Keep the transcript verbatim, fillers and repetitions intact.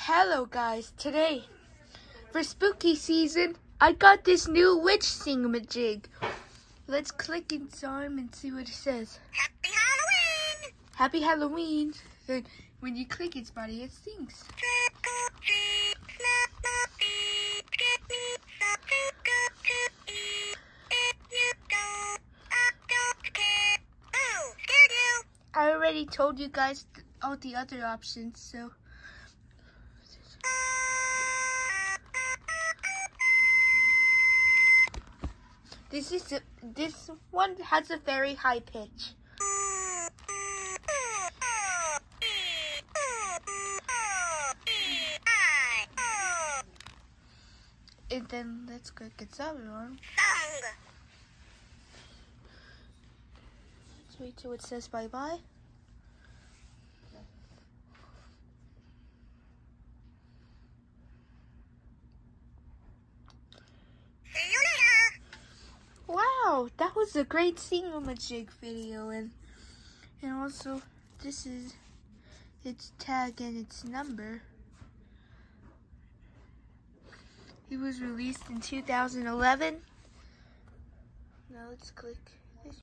Hello guys, today for spooky season I got this new witch Singamajig. Let's click inside and see what it says. Happy Halloween! Happy Halloween. Then when you click its body it sings. I already told you guys all the other options, so This is a, this one has a very high pitch. And then let's click its other one. Let's wait till it says bye bye. Wow, that was a great Singamajig video, and and also this is its tag and its number. It was released in two thousand eleven. Now let's click.